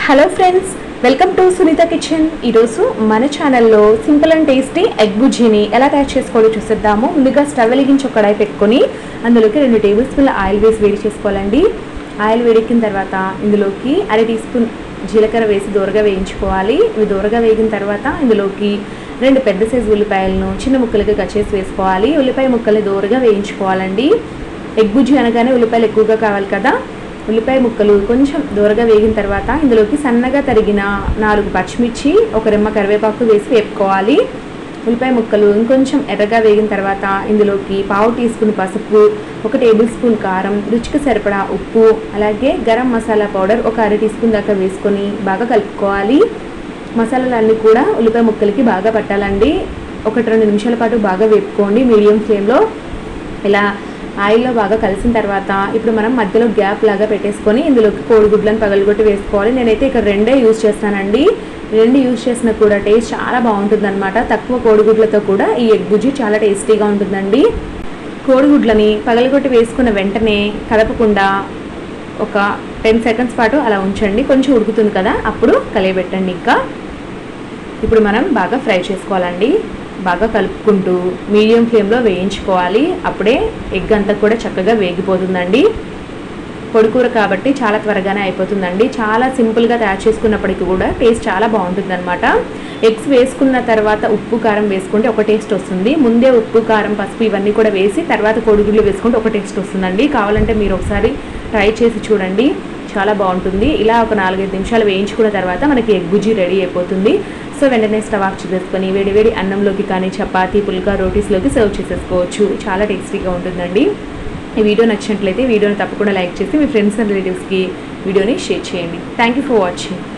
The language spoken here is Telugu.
Hello friends, welcome to Sunitha kitchen. ఈరోజు మన ఛానల్లో సింపుల్ అండ్ టేస్టీ ఎగ్ బుజ్జీని ఎలా తయారు చేసుకోవాలో చూసేద్దాము. ముందుగా స్టవ్ వెలిగించి ఒక కడాయి పెట్టుకొని అందులోకి 2 టేబుల్ స్పూన్ల ఆయిల్ వేసి వేడి చేసుకోవాలండి. ఆయిల్ వేడెక్కిన తర్వాత ఇందులోకి 1/2 టీ స్పూన్ జీలకర్ర వేసి దూరగా వేయించుకోవాలి. ఇవి దూరగా వేగిన తర్వాత ఇందులోకి 2 పెద్ద సైజు ఉల్లిపాయలను చిన్న ముక్కలుగా కట్ చేసి వేసుకోవాలి. ఉల్లిపాయ ముక్కల్ని దూరగా వేయించుకోవాలండి. ఎగ్ బుజ్జీ అనగానే ఉల్లిపాయలు ఎక్కువగా కావాలి కదా. ఉల్లిపాయ ముక్కలు కొంచెం దూరగా వేగిన తర్వాత ఇందులోకి సన్నగా తరిగిన 4 పచ్చిమిర్చి, 1 రెమ్మ కరివేపాకు వేసి వేపుకోవాలి. ఉల్లిపాయ ముక్కలు ఇంకొంచెం ఎర్రగా వేగిన తర్వాత ఇందులోకి 1/2 టీ స్పూన్ పసుపు, 1 టేబుల్ స్పూన్ కారం, రుచికి సరిపడా ఉప్పు, అలాగే గరం మసాలా పౌడర్ 1 అర టీ స్పూన్ దాకా వేసుకొని బాగా కలుపుకోవాలి. మసాలాలన్నీ కూడా ఉల్లిపాయ ముక్కలకి బాగా పట్టాలండి. 1-2 నిమిషాల పాటు బాగా వేపుకోండి మీడియం ఫ్లేమ్లో. ఇలా ఆయిల్లో బాగా కలిసిన తర్వాత ఇప్పుడు మనం మధ్యలో గ్యాప్ లాగా పెట్టేసుకొని ఇందులోకి కోడిగుడ్లను పగలగొట్టి వేసుకోవాలి. నేనైతే ఇక్కడ 2 యూజ్ చేస్తానండి. 2 యూజ్ చేసినా కూడా టేస్ట్ చాలా బాగుంటుందన్నమాట. తక్కువ కోడిగుడ్లతో కూడా ఈ ఎగ్ బుజ్జీ చాలా టేస్టీగా ఉంటుందండి. కోడిగుడ్లని పగలగొట్టి వేసుకున్న వెంటనే కదపకుండా ఒక 10 సెకండ్స్ పాటు అలా ఉంచండి. కొంచెం ఉడుకుతుంది కదా, అప్పుడు కలియబెట్టండి. ఇంకా ఇప్పుడు మనం బాగా ఫ్రై చేసుకోవాలండి. బాగా కలుపుకుంటూ మీడియం ఫ్లేమ్లో వేయించుకోవాలి. అప్పుడే ఎగ్ అంతా కూడా చక్కగా వేగిపోతుందండి. పొడికూర కాబట్టి చాలా త్వరగానే అయిపోతుందండి. చాలా సింపుల్గా తయారు చేసుకున్నప్పటికీ కూడా టేస్ట్ చాలా బాగుంటుందన్నమాట. ఎగ్స్ వేసుకున్న తర్వాత ఉప్పు కారం వేసుకుంటే ఒక టేస్ట్ వస్తుంది. ముందే ఉప్పు కారం పసుపు ఇవన్నీ కూడా వేసి తర్వాత కోడిగుడ్లు వేసుకుంటే ఒక టేస్ట్ వస్తుందండి. కావాలంటే మీరు ఒకసారి ట్రై చేసి చూడండి, చాలా బాగుంటుంది. ఇలా ఒక 4-5 నిమిషాలు వేయించుకున్న తర్వాత మనకి ఎగ్ బుజ్జీ రెడీ అయిపోతుంది. సో వెంటనే స్టవ్ ఆఫ్ చేసేసుకొని వేడి అన్నంలోకి కానీ చపాతీ, పుల్కా, రోటీస్లోకి సర్వ్ చేసేసుకోవచ్చు. చాలా టేస్టీగా ఉంటుందండి. ఈ వీడియో నచ్చినట్లయితే వీడియోని తప్పకుండా లైక్ చేసి మీ ఫ్రెండ్స్ అండ్ రిలేటివ్స్కి వీడియోని షేర్ చేయండి. Thank you for watching.